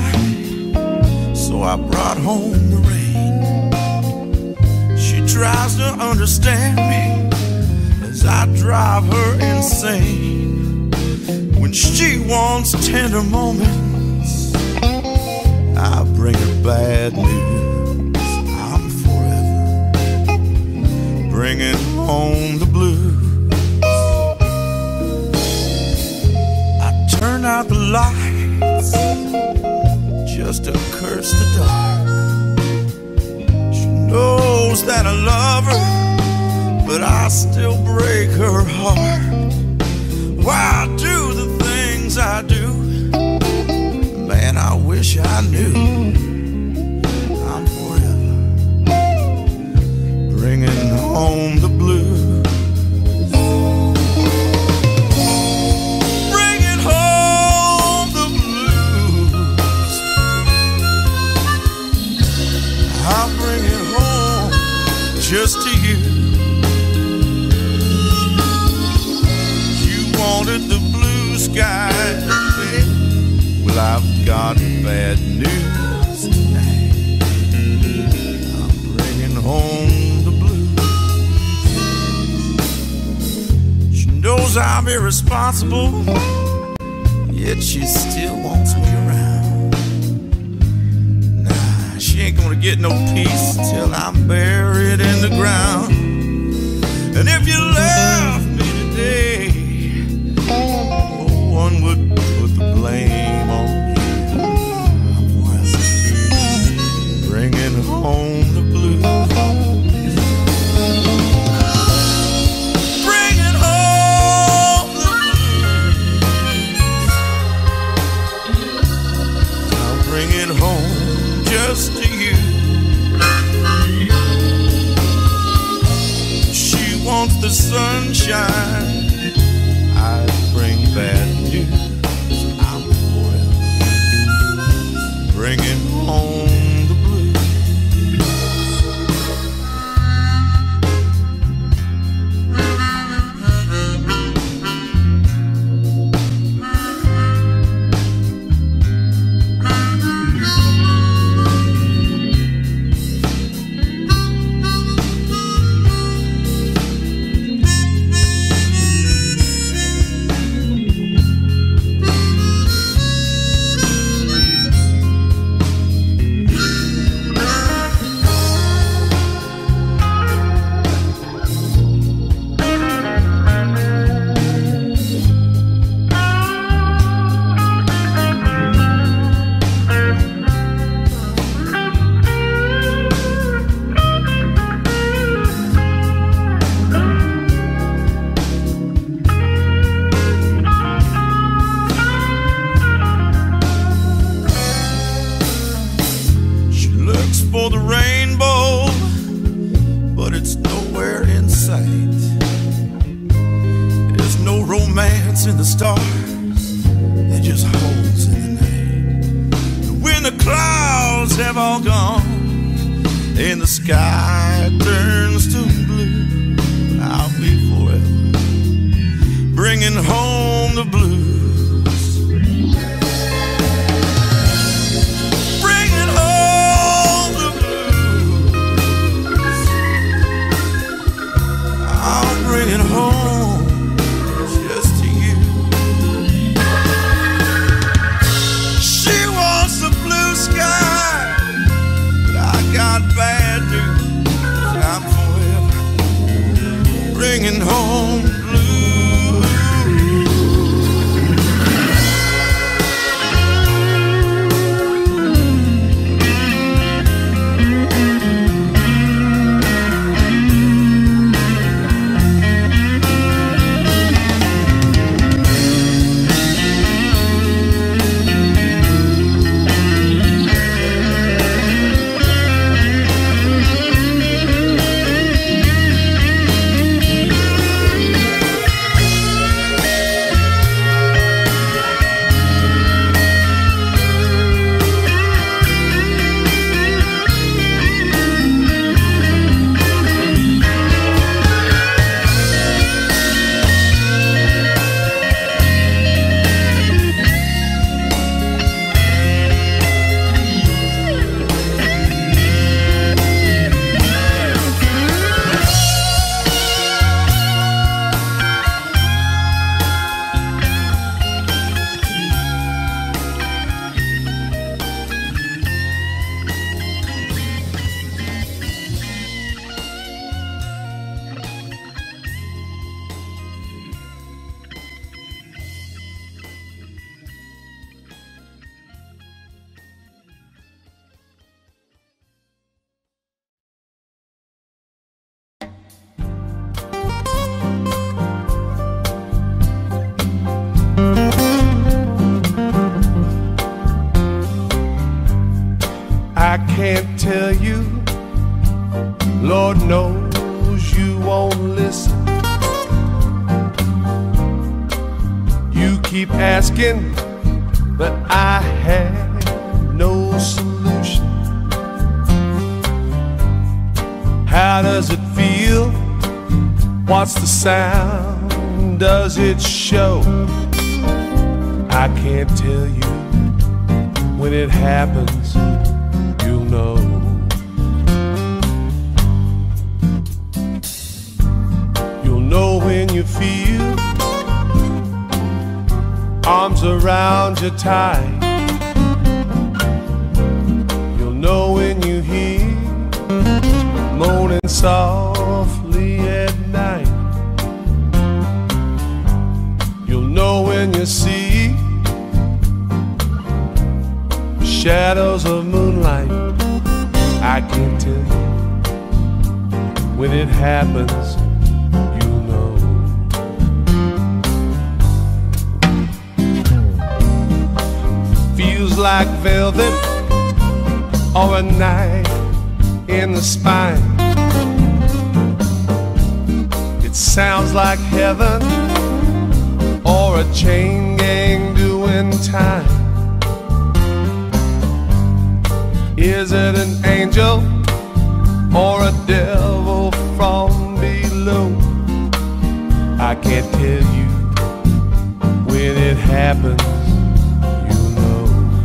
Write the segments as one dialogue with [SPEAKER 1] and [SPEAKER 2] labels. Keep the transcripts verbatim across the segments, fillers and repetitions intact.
[SPEAKER 1] so I brought home the rain. She tries to understand me as I drive her insane. When she wants tender moments, I bring her bad news. I'm forever bringing home the blues. I turn out the lights just to curse the dark. She knows that I love her, but I still break her heart. Why I do the things I do, man, I wish I knew. I'm forever bringing home the blues. Bringing home the blues. I'll bring it home just to you. You wanted the blue skies, baby. Well, I've got bad news tonight. I'm bringing home the blues. She knows I'm irresponsible, yet she still wants me around. Nah, she ain't gonna get no peace till I'm buried in the ground. And if you left me today, no one would put the blame on you. I'm forever bringing home the blues. Bringing home the blues. I'll bring it home just to you. She wants the sunshine, I bring bad news. I'm forever bringing home the blues. For the rainbow, but it's nowhere in sight. There's no romance in the stars, they're just holes in the night. And when the clouds have all gone and the sky turns to blue, I'll be forever bringing home the blues. Bringing home just to you. She wants the blue sky, but I got bad news. I'm forever bringing home blue.
[SPEAKER 2] I can't tell you, Lord knows you won't listen. You keep asking, but I have no solution. How does it feel? What's the sound? Does it show? I can't tell you. When it happens, you'll know. You'll know when you feel arms around you tight. You'll know when you hear moaning softly at night. You'll know when you see shadows of moonlight. I can't tell you. When it happens, you'll know. Feels like velvet or a knife in the spine. It sounds like heaven or a chain gang doing time. Is it an angel or a devil from below? I can't tell you. When it happens, you'll know.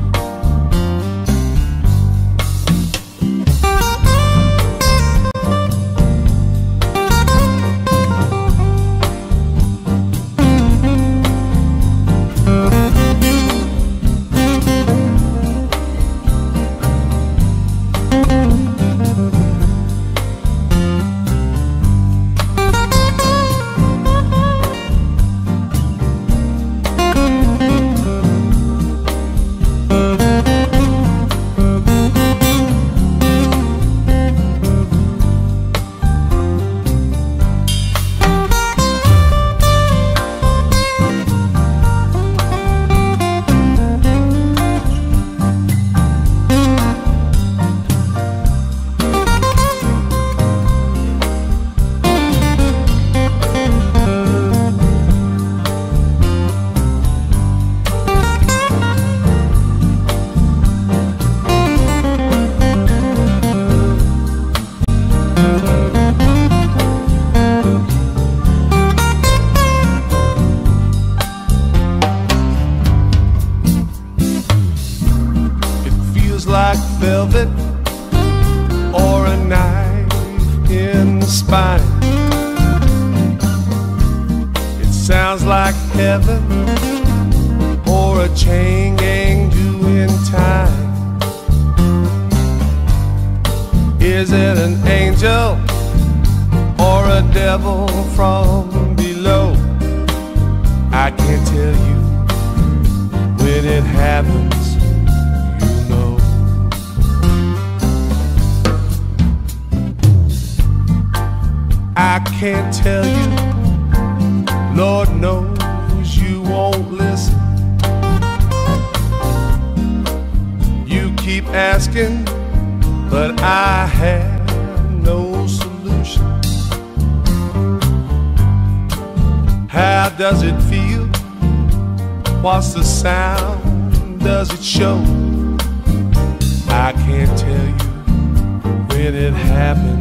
[SPEAKER 2] Like velvet or a knife in the spine. It sounds like heaven or a chain gang doing time. Is it an angel or a devil from below? I can't tell you. When it happens, I can't tell you, Lord knows you won't listen. You keep asking, but I have no solution. How does it feel? What's the sound? Does it show? I can't tell you. When it happens,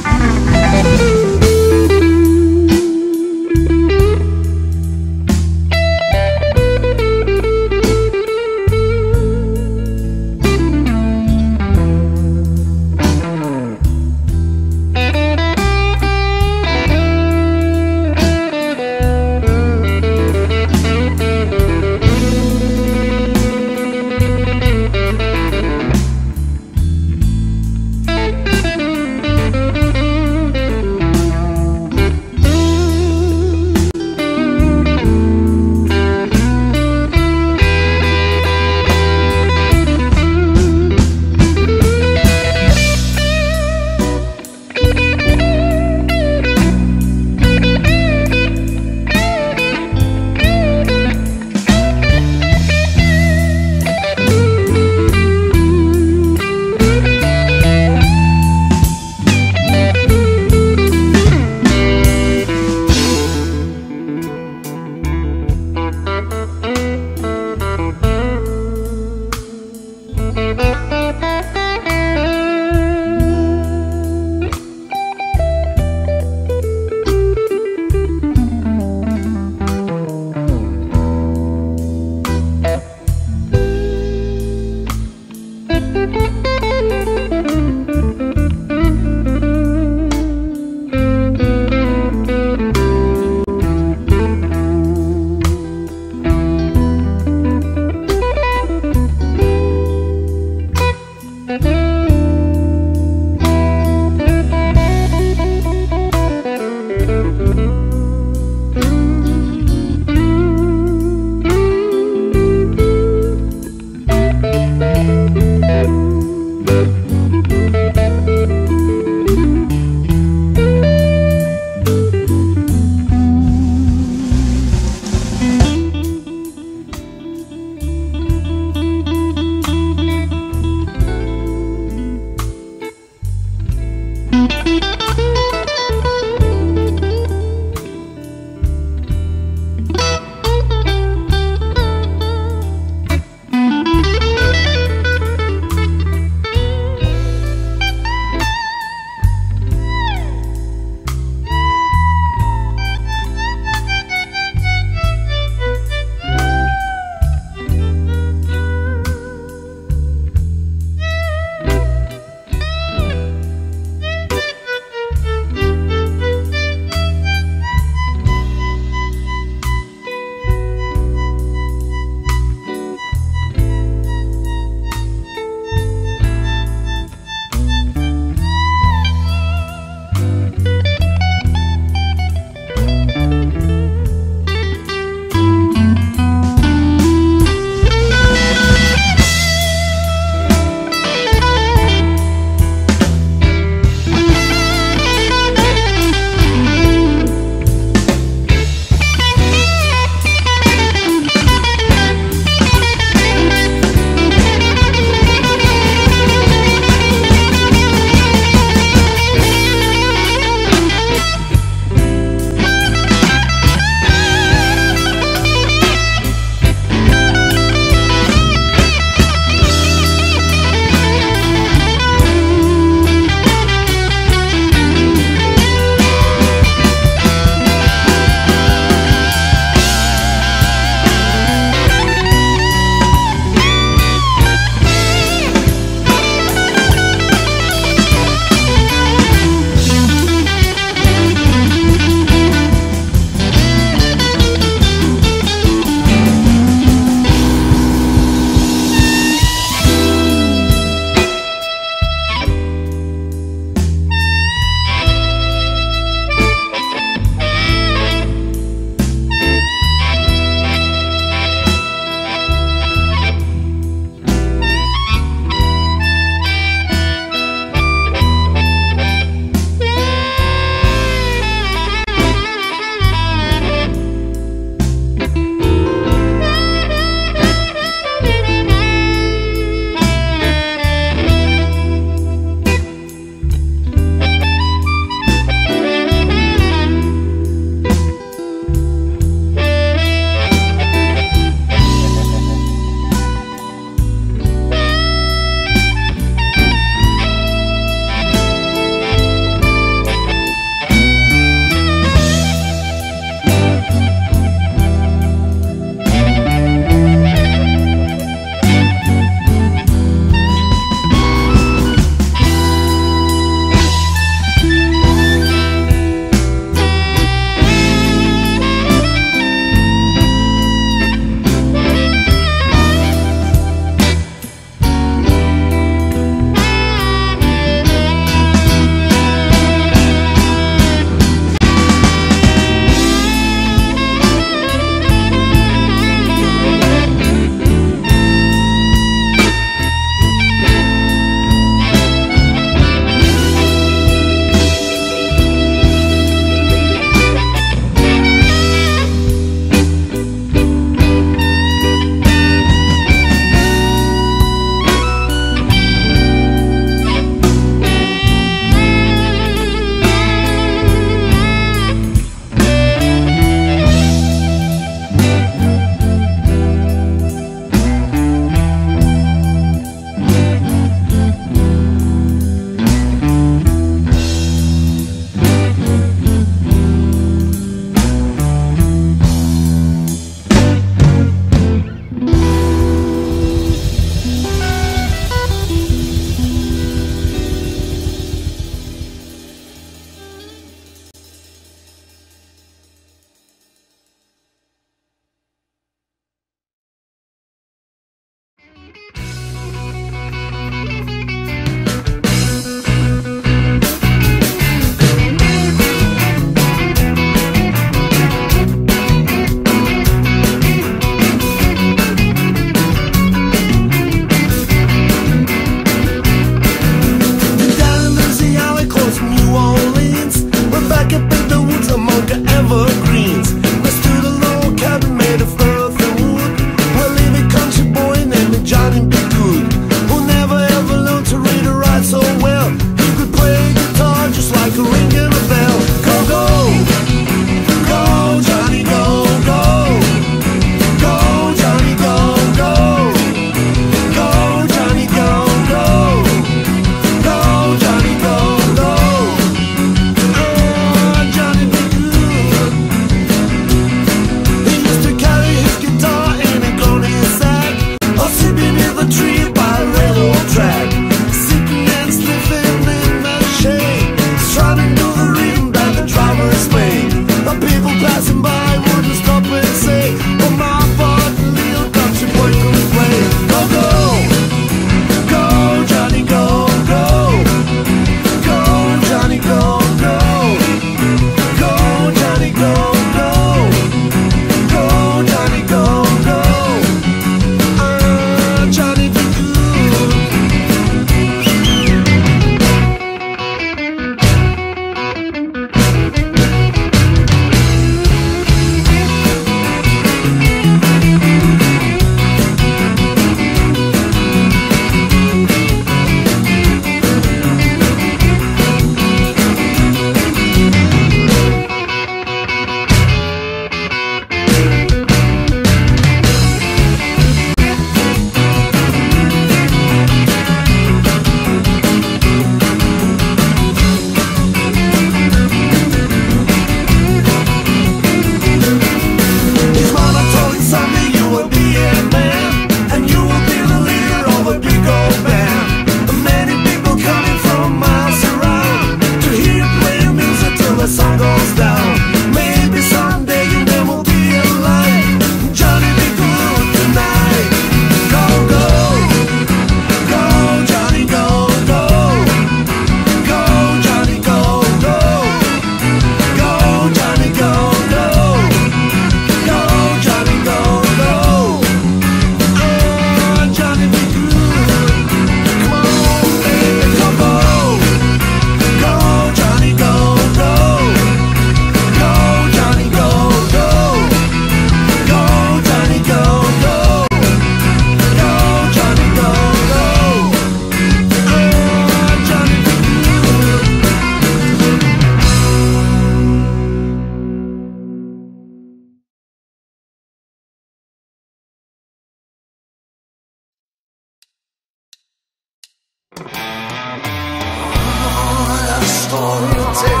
[SPEAKER 1] story to tell.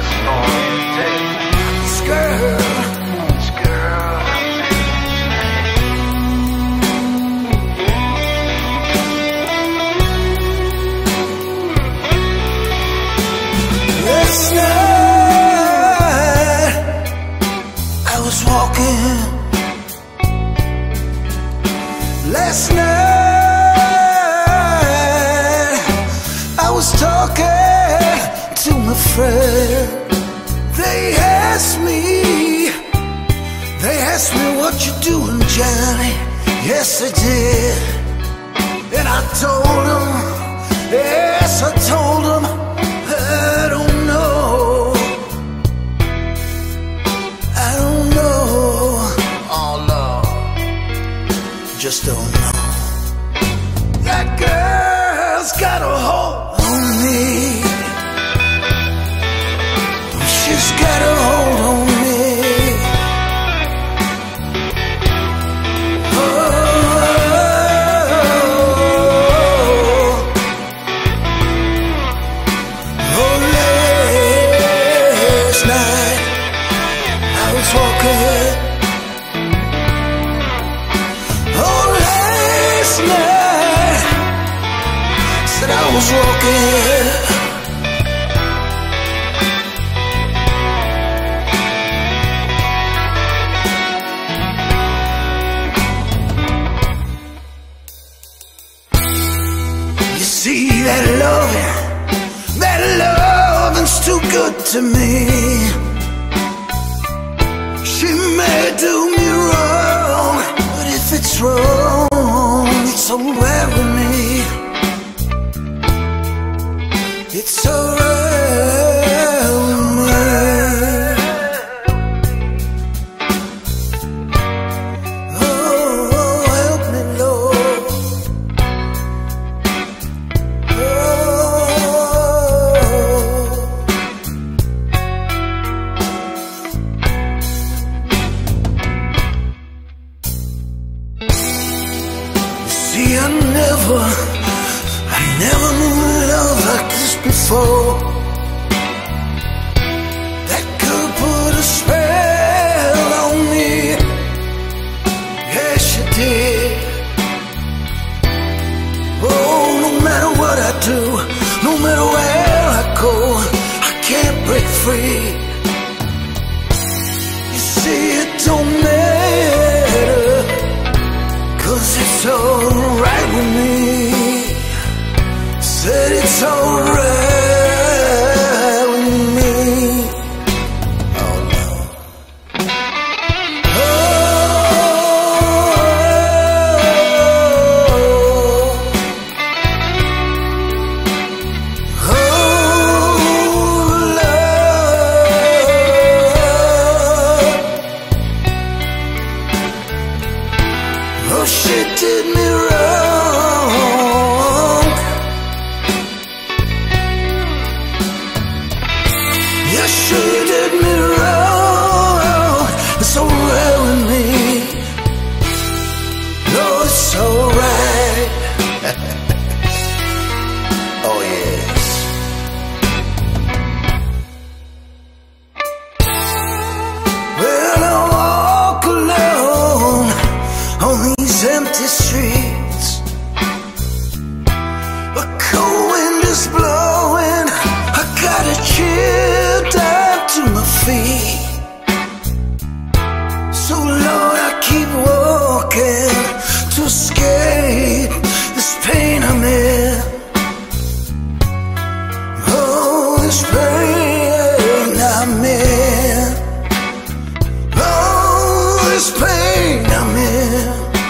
[SPEAKER 1] This girl, this girl. Last night I was walking. Last night I was talking to my friend. They asked me, they asked me, what you doing, Johnny? Yes, I did. And I told them, yes, I told them, I don't know, I don't know, oh Lord, just don't know. That girl's got a hold on me. She's got a hold on me. Oh, oh, last night I was walking. Oh, last night said I was walking. See that loving, that loving's too good to me. She may do me wrong, but if it's wrong, it's alright with me. It's alright with me. Oh, help me, Lord. See, I never, I never knew love like this before. That could put a spell on me. Yes, she did. Oh, no matter what I do, no matter where I go, I can't break free. You see, it don't matter, 'cause it's alright with me. Said it's alright with me. Oh no. Oh, oh, Lord. Oh, she did me wrong. Yeah, she did me wrong. It's alright with me. No, it's alright. Oh yes. Well, I walk alone on these empty streets. A cold wind is blowing. I got a chill down to my feet. So Lord, I keep walking to escape this pain I'm in. Oh, this pain I'm in. Oh, this pain I'm in.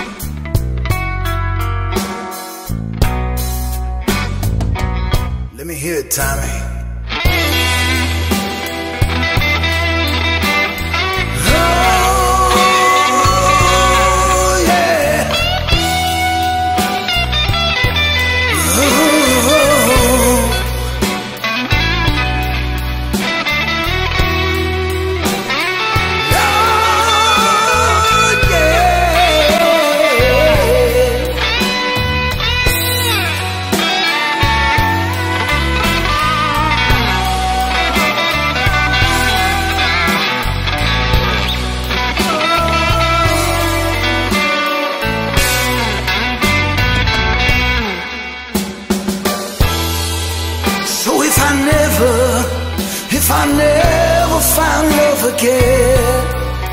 [SPEAKER 1] Let me hear it, Tommy. Oh, yeah. Oh,
[SPEAKER 3] find love again.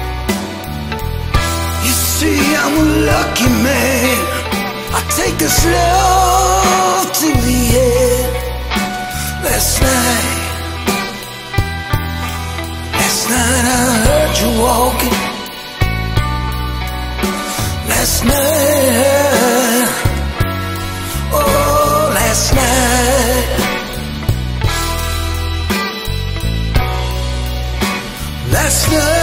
[SPEAKER 3] You see, I'm a lucky man. I take this love to the end. Last night, last night I heard you walking. Last night, oh, last night, last night.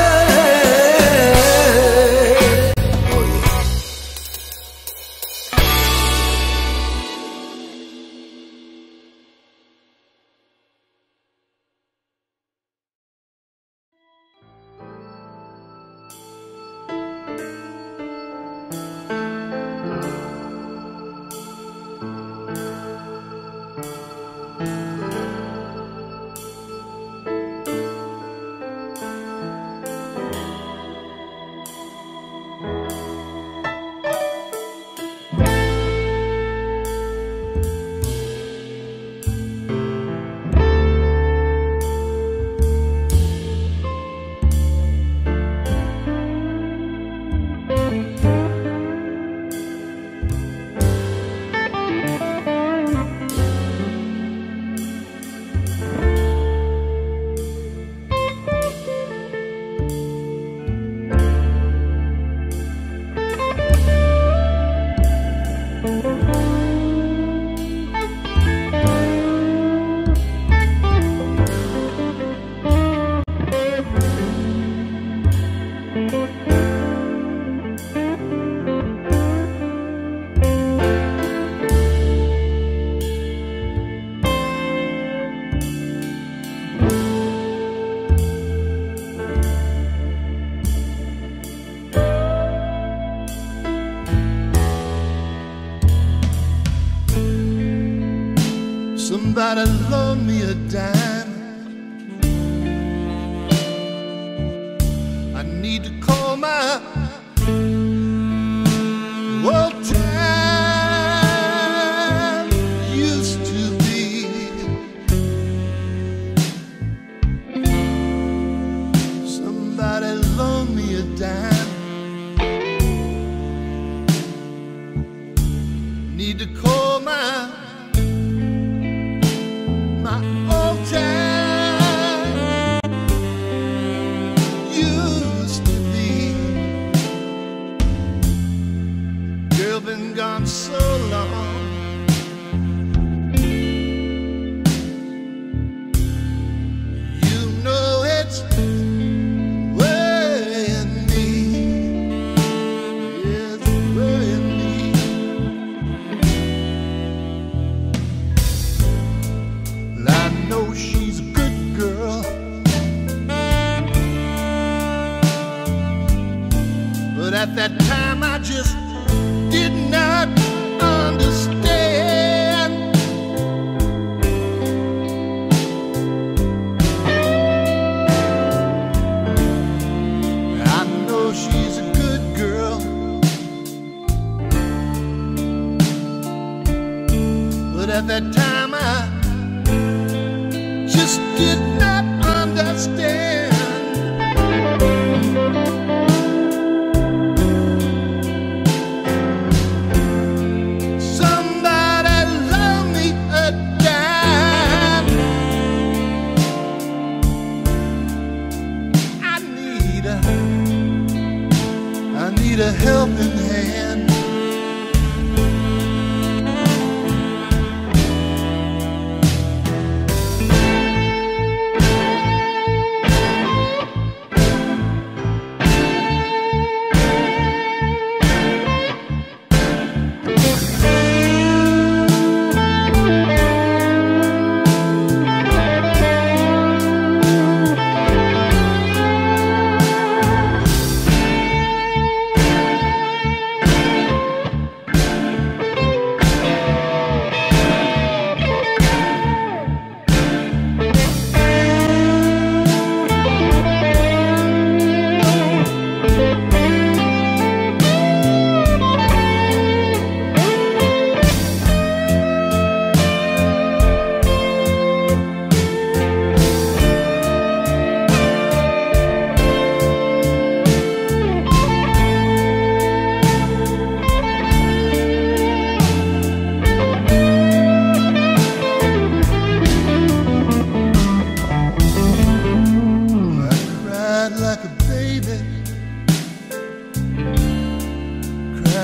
[SPEAKER 2] Somebody loan me a dime. I need to call my old time used to be. Somebody loan me a dime. Need to call my gone so long. You know it's worrying me. It's worrying me. Well, I know she's a good girl, but at that time I just did not understand. I know she's a good girl, but at that time I just did not understand. A helping hand.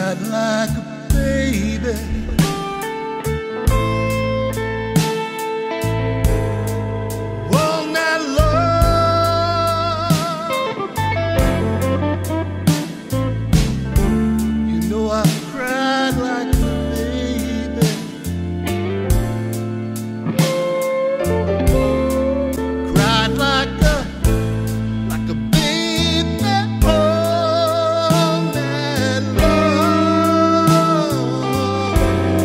[SPEAKER 3] cried like a baby. All night long, you know I cried like a baby. Cried like a, like a baby all night long.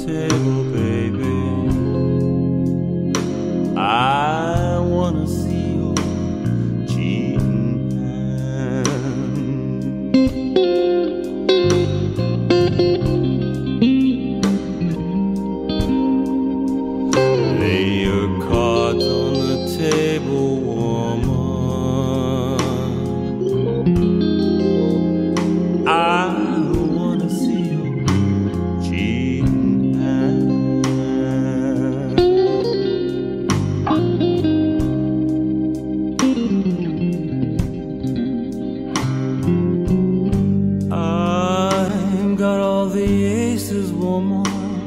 [SPEAKER 4] table, baby. I wanna see your cheating hand. Lay your cards on the table, woman. I wanna see your cheating hand. I've got all the aces, woman.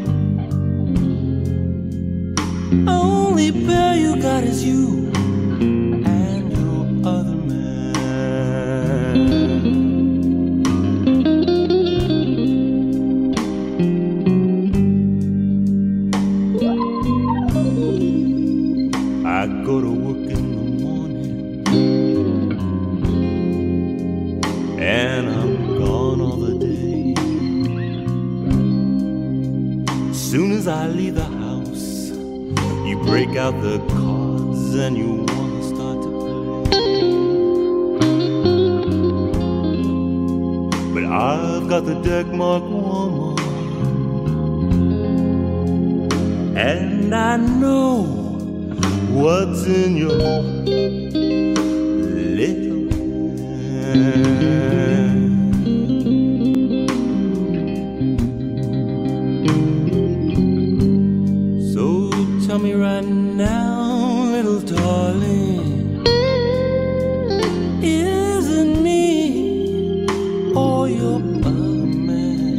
[SPEAKER 4] Only pair you got is you and your other man. I go to work in the morning and I'm gone all the day. As soon as I leave the house, you break out the cards and you wanna start to play. But I've got the deck marked, woman, and I know what's in your little hand. So tell me right now, little darling, is it me or your other man?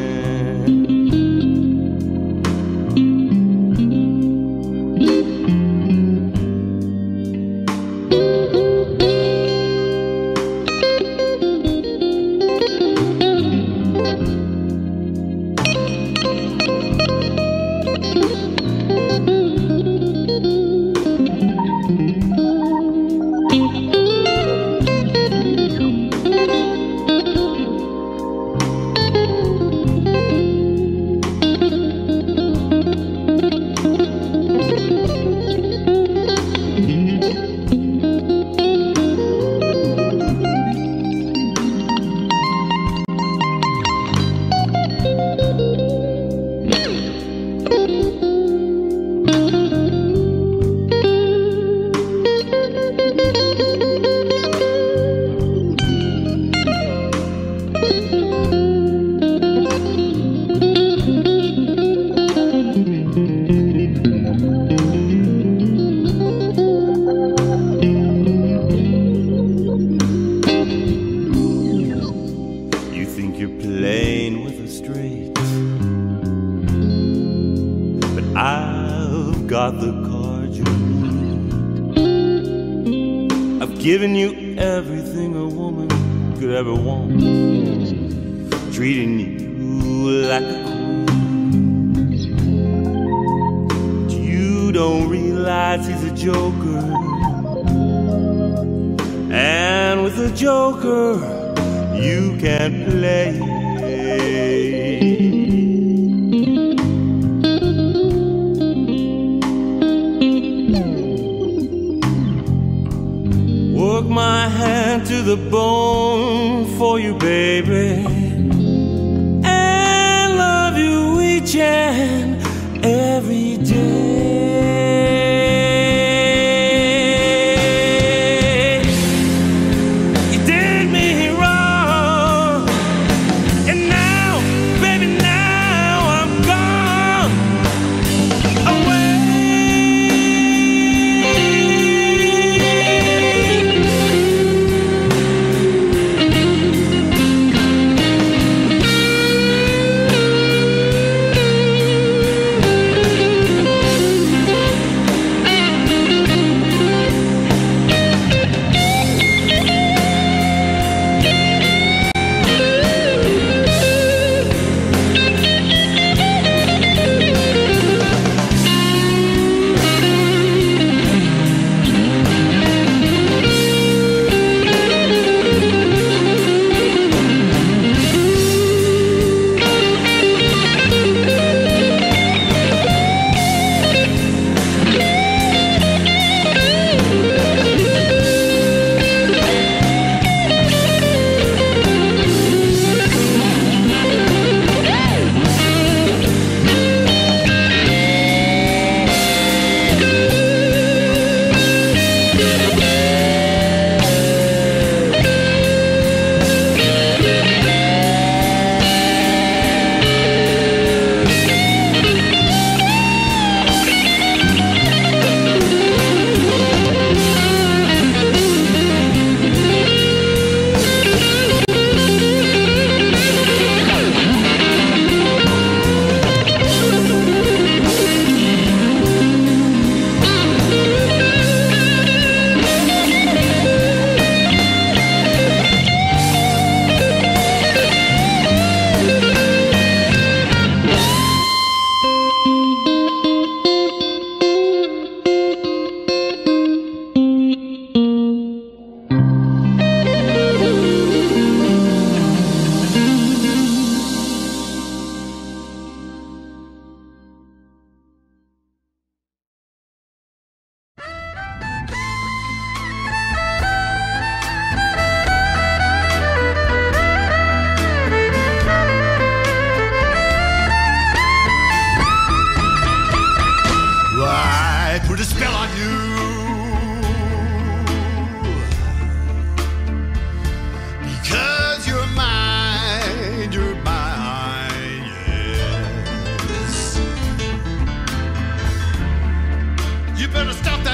[SPEAKER 4] You think you're playing with a straight, but I've got the cards you need. I've given you everything a woman could ever want, treating you like a queen. But you don't realize he's a joker, and with a joker you can't play. Work my hand to the bone for you, baby, and love you each and every day. You did me wrong, and now, baby, now I'm gone away.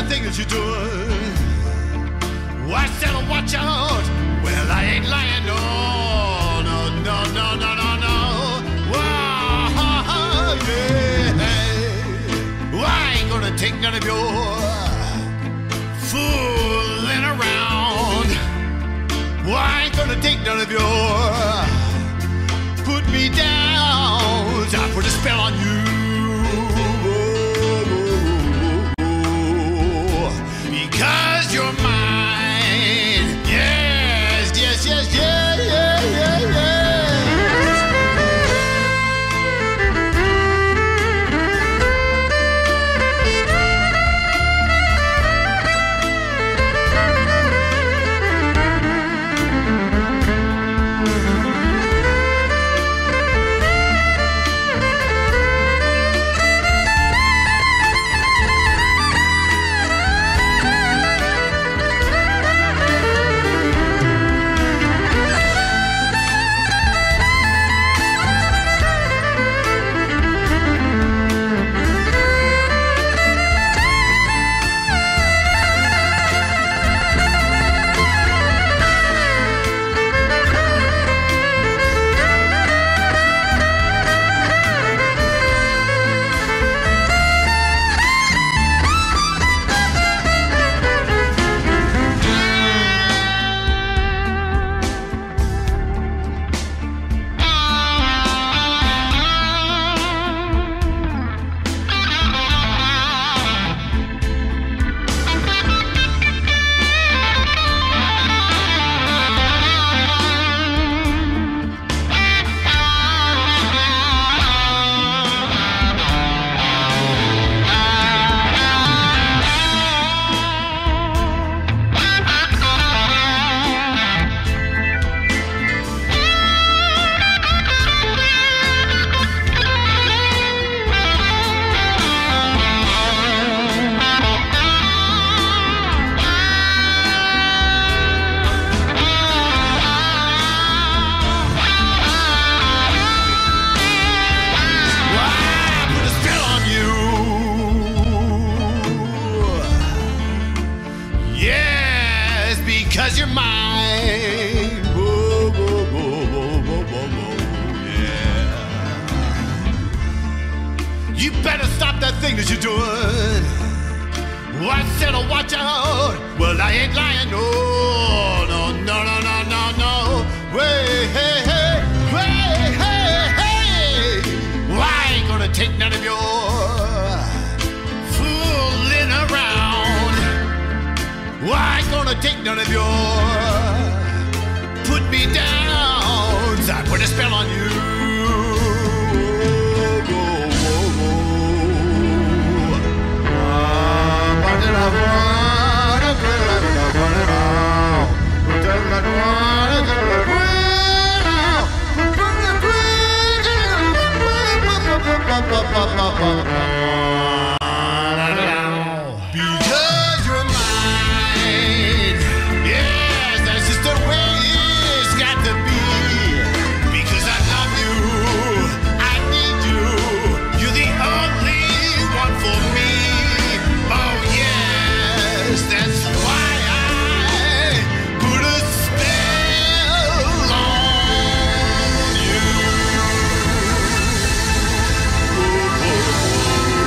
[SPEAKER 3] thing that you're doing. Watch out, watch out. Well, I ain't lying, no, no, no, no, no, no, no. Wow, yeah. Well, I ain't gonna take none of your fooling around. Well, I ain't gonna take none of your put me down. I put a spell on you. Because you're mine. Yes, yes, yes, yeah, yeah, yeah, yeah. Because you're mine. Whoa, whoa, whoa, whoa, whoa, whoa, whoa, yeah. You better stop that thing that you're doing. I said, oh, watch out. Well, I ain't lying. No, no, no, no, no, no, no. Way, hey, hey, way, hey, hey. Well, I ain't gonna take none of your fooling around. Well, I ain't gonna take none of your put me down. I put a spell on you. Because you're mine. Yes, that's just the way it's got to be. Because I love you, I need you. You're the only one for me. Oh yes, that's why I put a spell on you. Oh, oh, oh.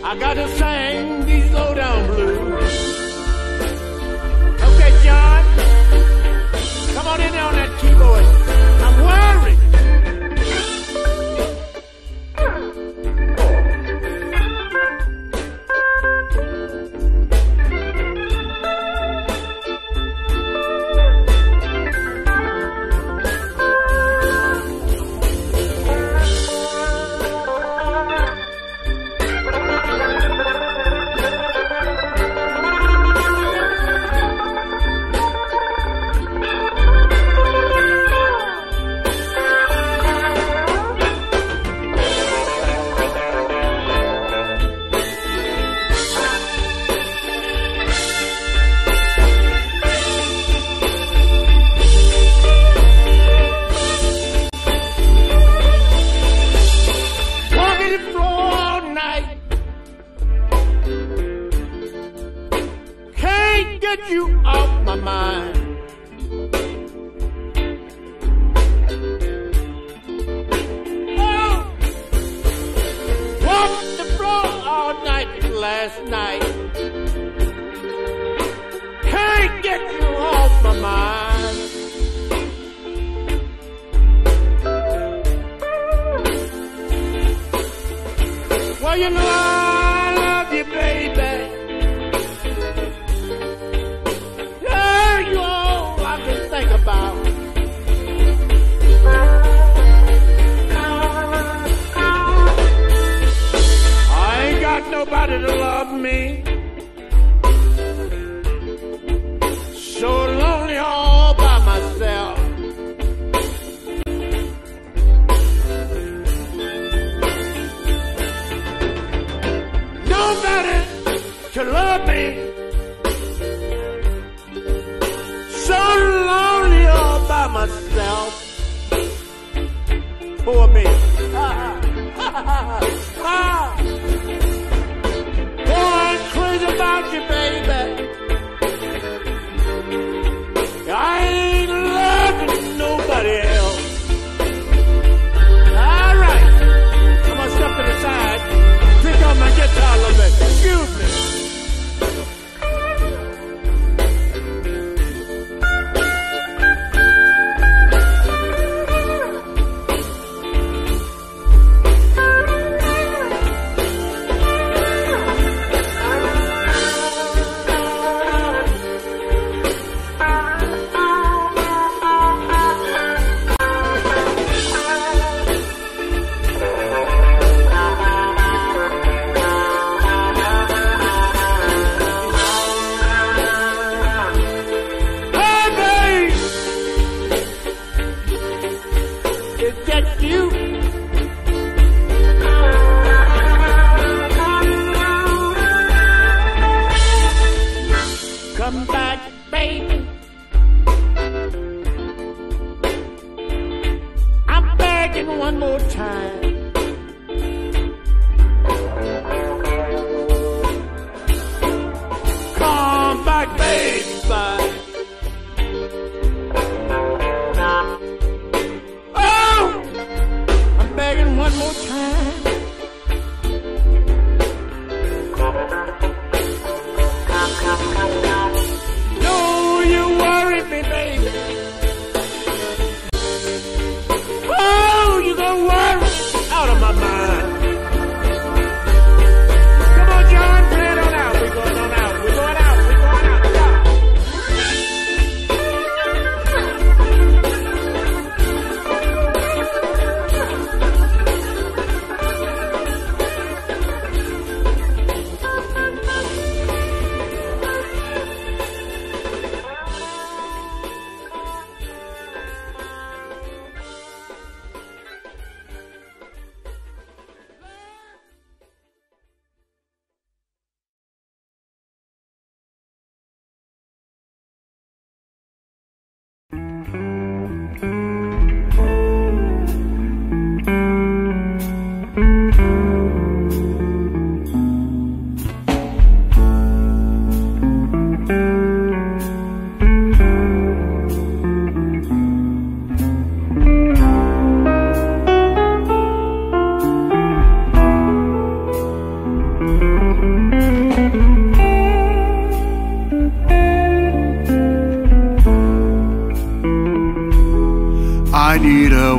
[SPEAKER 5] I got to sing these low down blues. Okay, John, come on in there on that keyboard. I'm worried.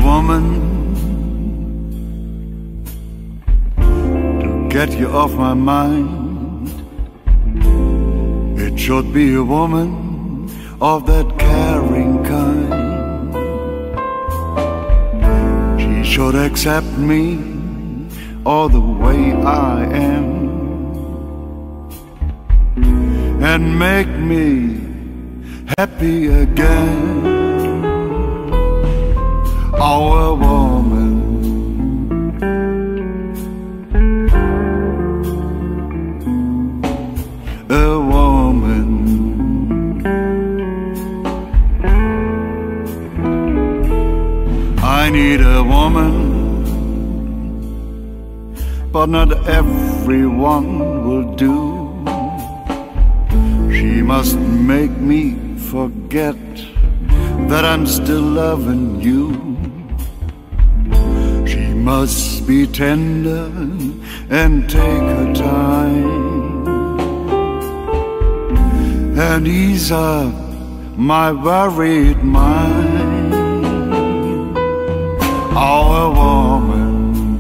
[SPEAKER 6] woman to get you off my mind. It should be a woman of that caring kind. She should accept me all the way I am and make me happy again. Our woman, a woman, I need a woman, but not everyone will do. She must make me forget that I'm still loving you. She must be tender and take her time and ease up my worried mind. Our woman,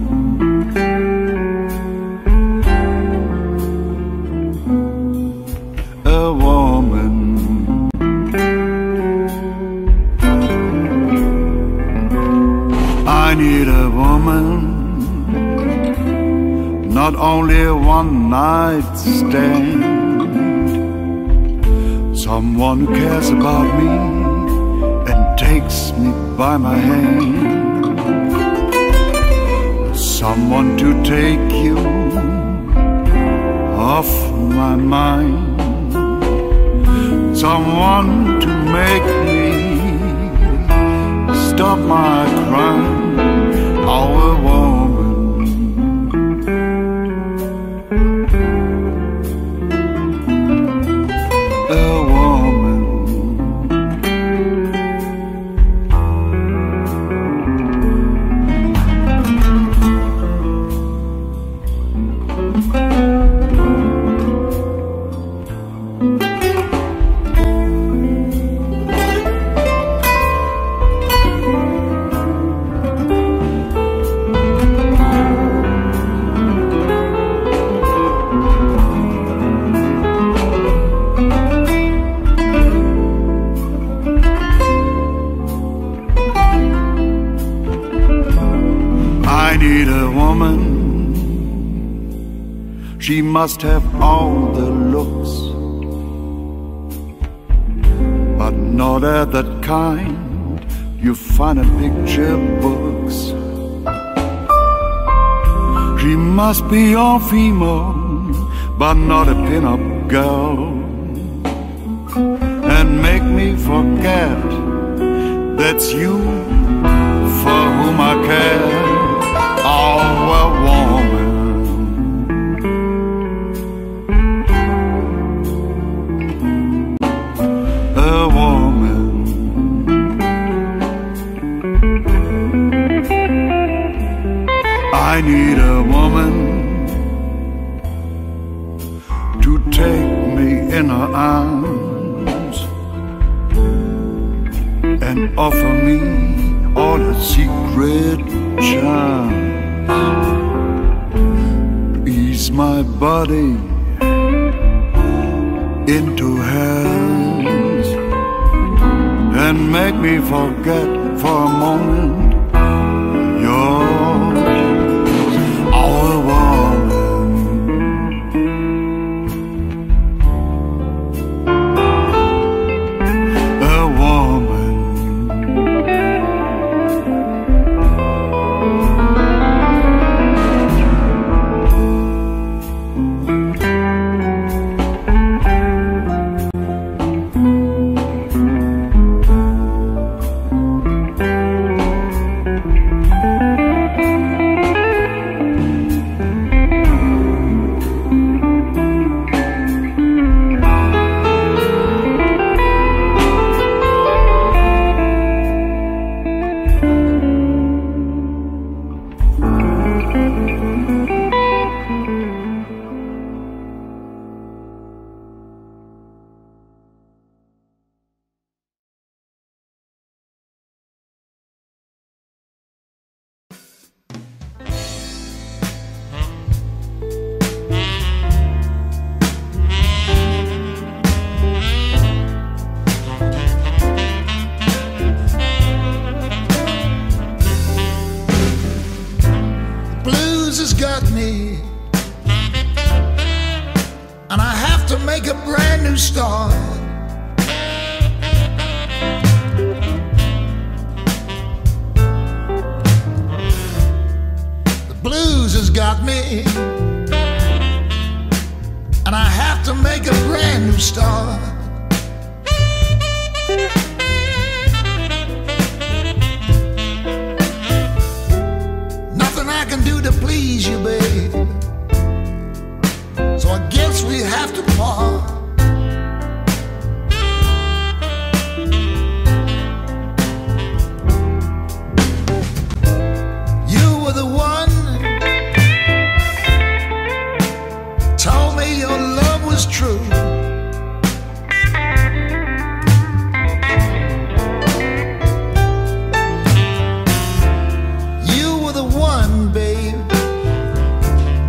[SPEAKER 6] a woman, I need a woman, not only a one-night stand, someone who cares about me and takes me by my hand, someone to take you off my mind, someone to make me stop my crying. Our woman, a woman, I need a woman. She must have all the looks, but not at that kind you find in picture books. She must be your female, but not a pin-up girl, and make me forget that's you for whom I care. Oh, a woman, a woman, I need a woman to take me in her arms and offer me all her secret charms, ease my body into hers and make me forget for a moment yours. Our woman, a woman,
[SPEAKER 7] me, and I have to make a brand new start. The blues has got me, and I have to make a brand new start. Nothing I can do to please you, babe, so I guess we have to part. You were the one, told me your love was true. You were the one, babe,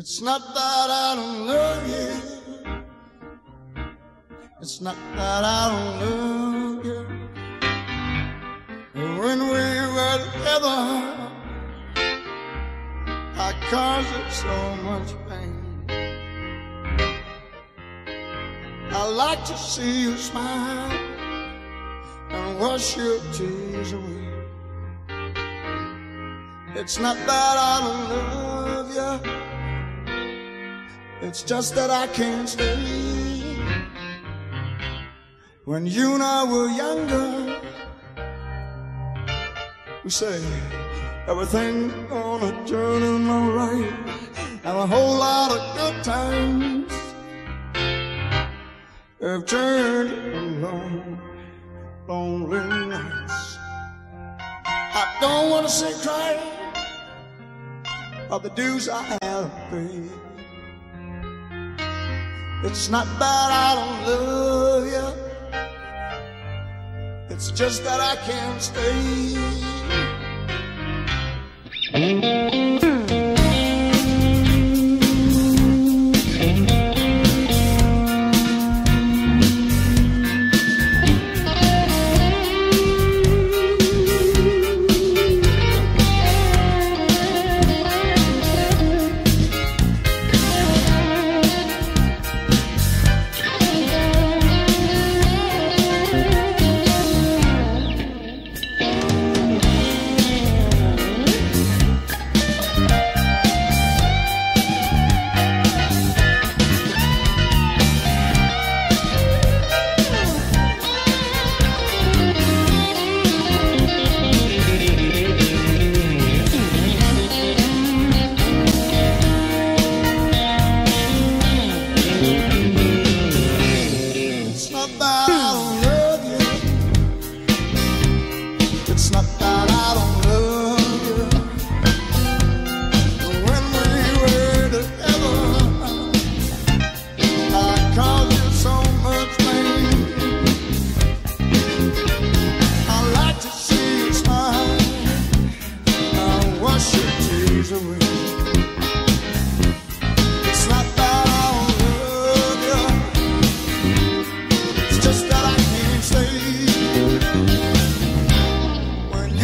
[SPEAKER 7] It's not that I don't love you. It's not that I don't love you. When we were together, I caused you so much pain. I like to see you smile and wash your tears away. It's not that I don't love you. It's just that I can't stay. When you and I were younger, we say everything's gonna turn out alright, and a whole lot of good times have turned into long, lonely nights. I don't wanna say crying of the dues I have paid. It's not that I don't love you. It's just that I can't stay. When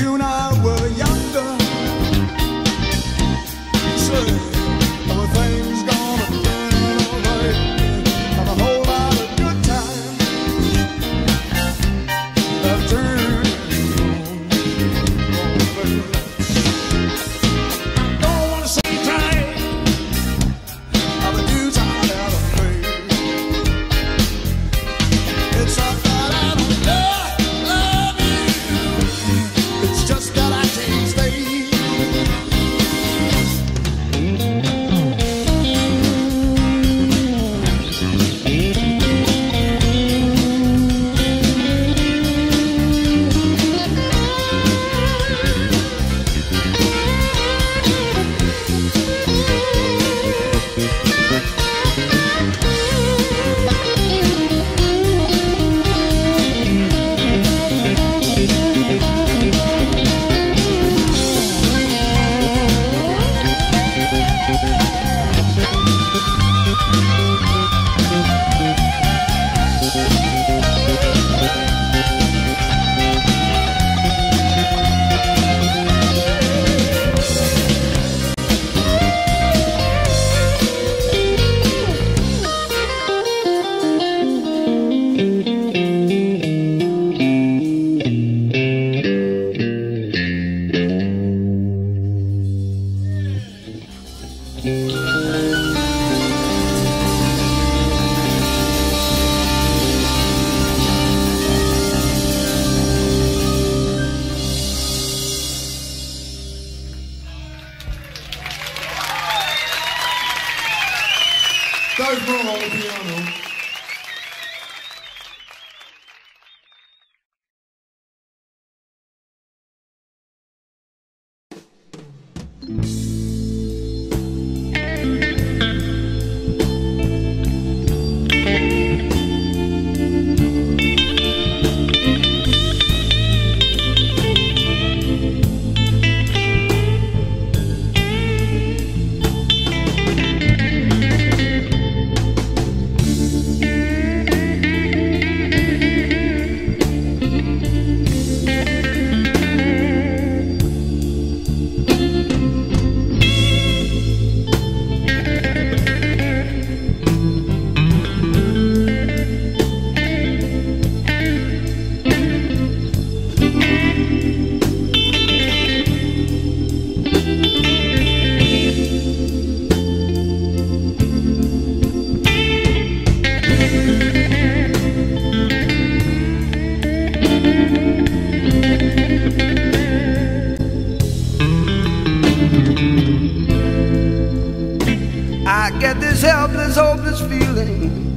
[SPEAKER 8] this helpless, hopeless feeling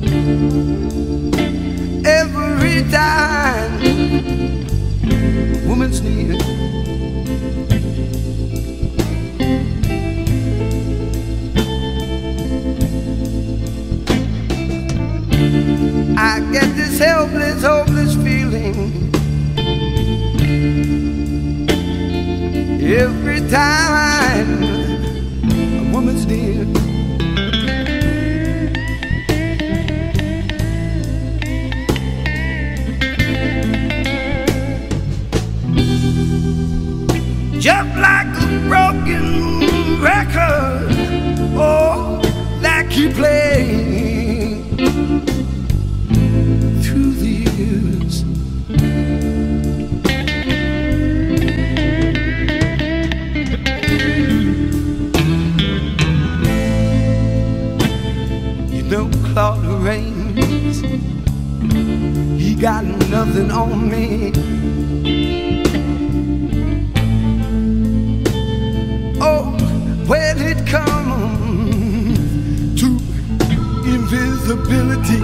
[SPEAKER 8] every time a woman's near. I get this helpless, hopeless feeling every time a woman's near. Just like a broken record, oh, that keep playing through the years. You know Claude Rains, he got nothing on me. Oh, when it comes to invisibility,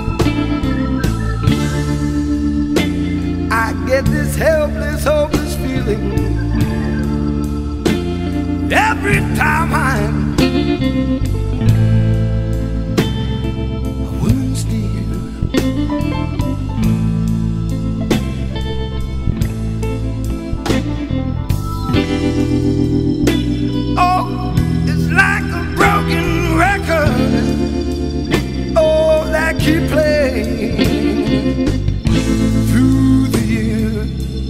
[SPEAKER 8] I get this helpless, hopeless feeling every time I'm a woman's near. Oh, it's like a broken record, oh, that keep playing through the years.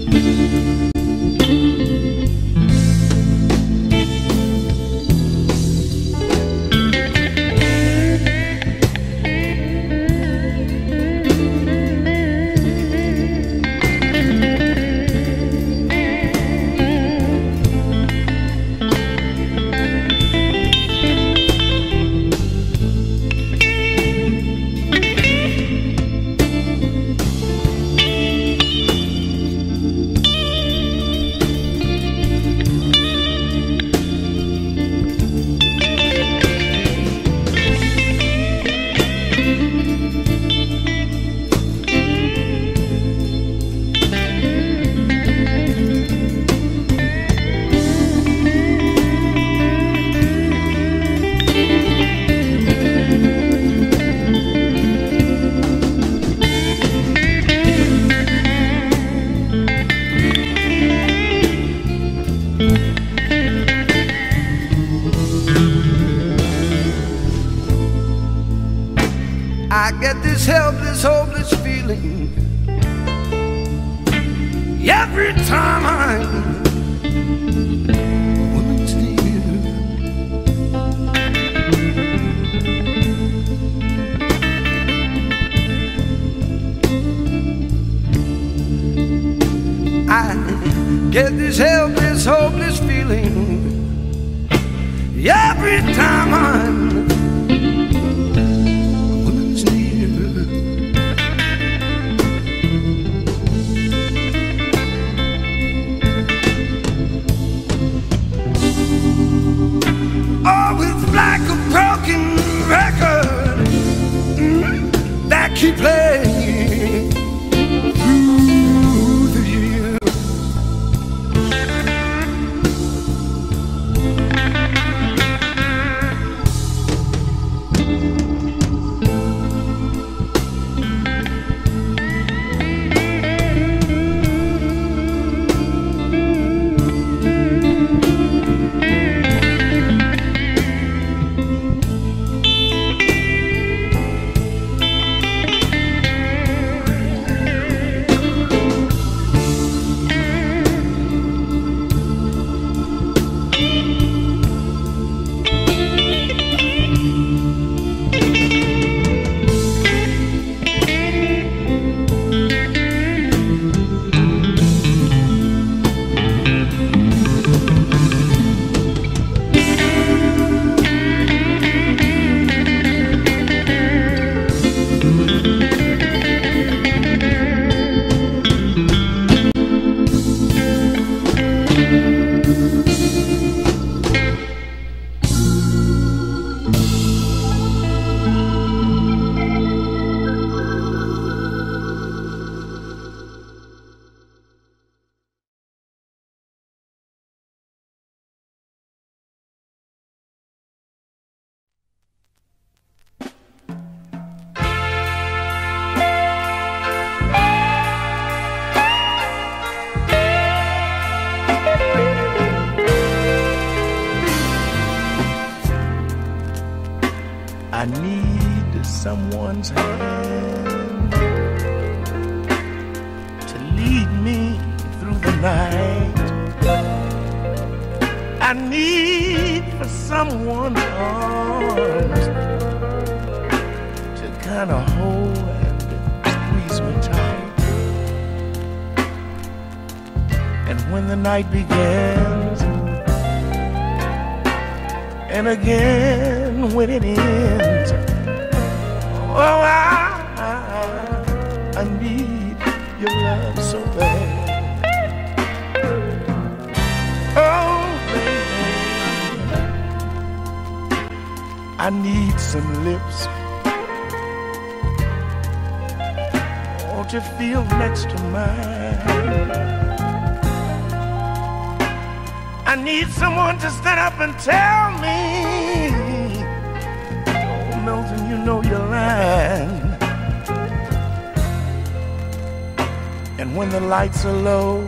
[SPEAKER 8] I get this helpless, hopeless feeling every time I'm a woman's near. I get this helpless, hopeless feeling every time I'm like a broken record mm, that keep playing through the years. someone's arms to kind of hold and squeeze me tight. And when the night begins, and again when it ends, oh, I, I, I need your love so bad. Oh, I need some lips. Won't you feel next to mine? I need someone to stand up and tell me, oh, Milton, you know you're lying. And when the lights are low,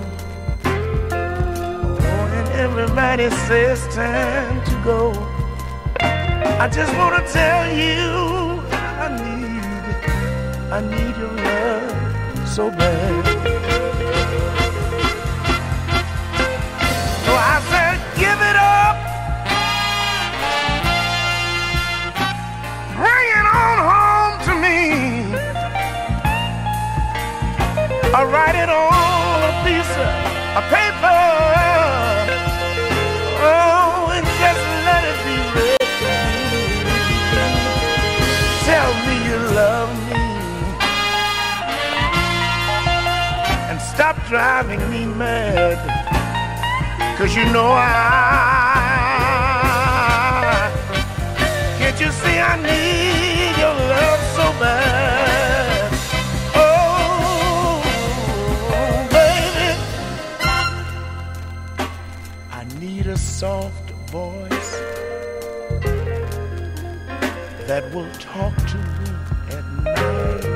[SPEAKER 8] oh, and everybody says time to go, I just want to tell you I need, I need your love so bad. So I said, give it up, bring it on home to me. I'll write it on a piece of paper, oh, and just let it be read. Tell me you love me and stop driving me mad, 'cause you know I, can't you see I need your love so bad? Oh, baby, I need a soft voice that will talk to me at night.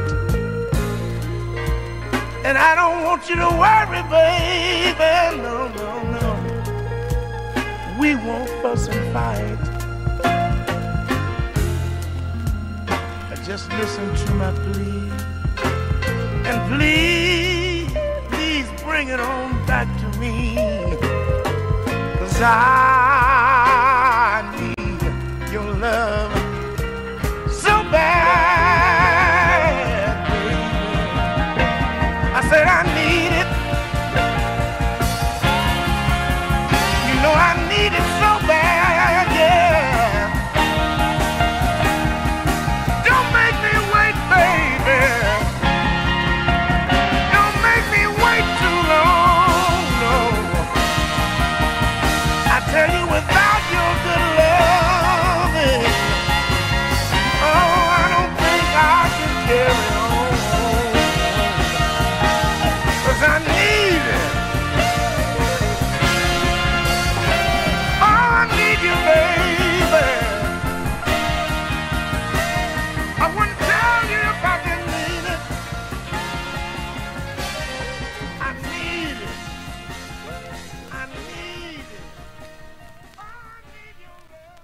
[SPEAKER 8] And I don't want you to worry, baby, no, no, no. We won't fuss and fight. Just listen to my plea, and please, please bring it on back to me, 'cause I need your love so bad, baby. I said I need it. You know I need it so bad, yeah. Don't make me wait, baby. Don't make me wait too long, no. I tell you, without your good loving, oh, I don't think I can carry on, 'cause I need it. Oh, I need you, baby. I wouldn't tell you if I didn't need it. I need it. I need it. Oh, I need your love.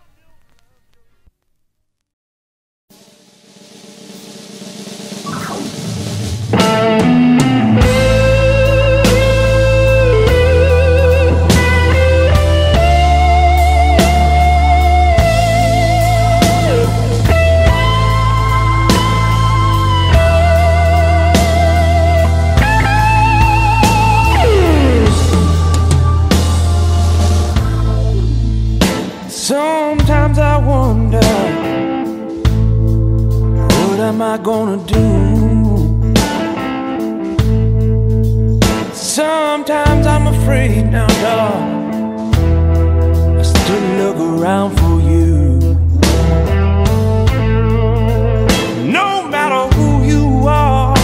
[SPEAKER 8] Sometimes I wonder, what am I gonna do? Sometimes I'm afraid now, dog. I still look around for you. No matter who you are,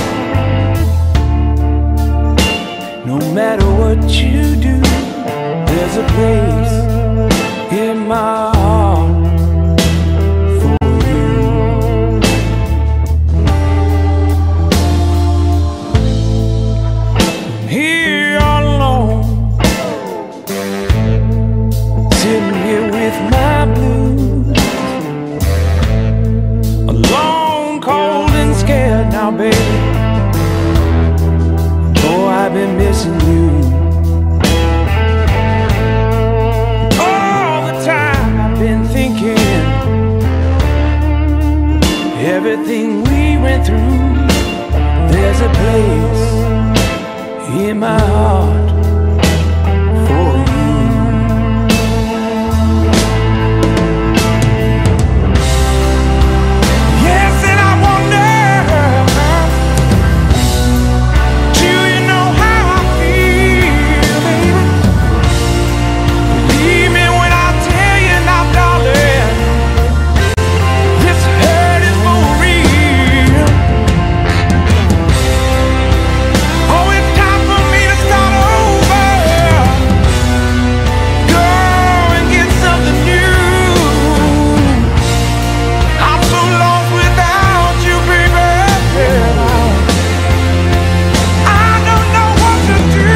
[SPEAKER 8] no matter what you do, there's a place in my heart for you. through, there's a place in my heart for you. Yes, and I wonder, do you know how I feel, baby? Believe me when I tell you now, darling, this hurt is for real. Oh, it's time for me to start over, go and get something new. I'm so lost without you, baby. I don't know what to do.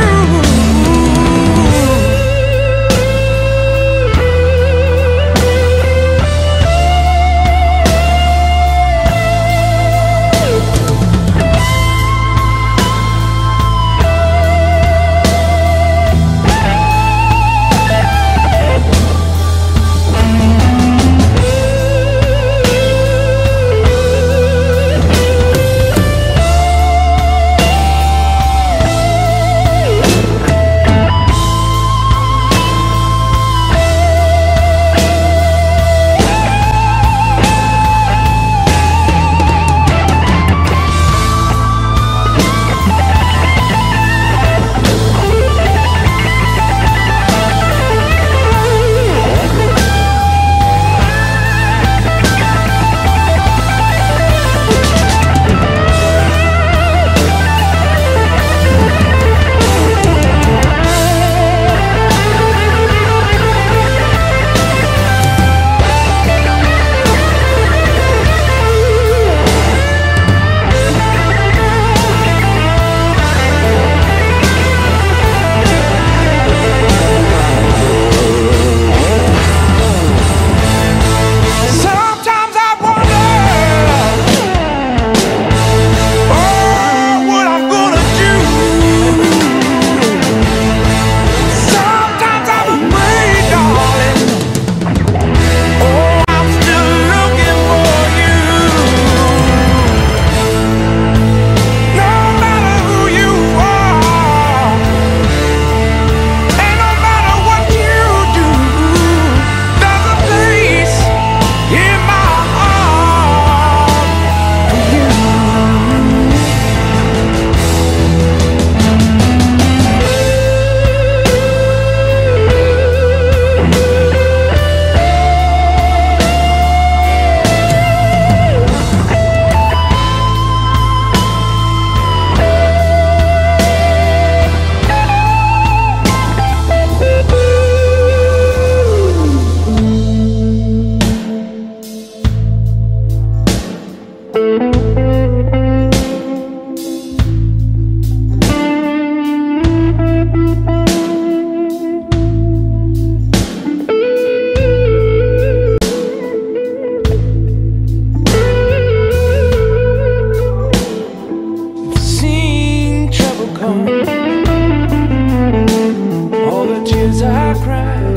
[SPEAKER 8] Sometimes I wonder, oh, what I'm gonna do. Sometimes I'm afraid, darling. Oh, I'm still looking for you. No matter who you are, and no matter what you do, there's a place in my heart for you. Seen trouble come, all the tears I cried.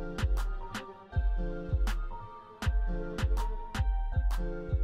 [SPEAKER 9] Thank you.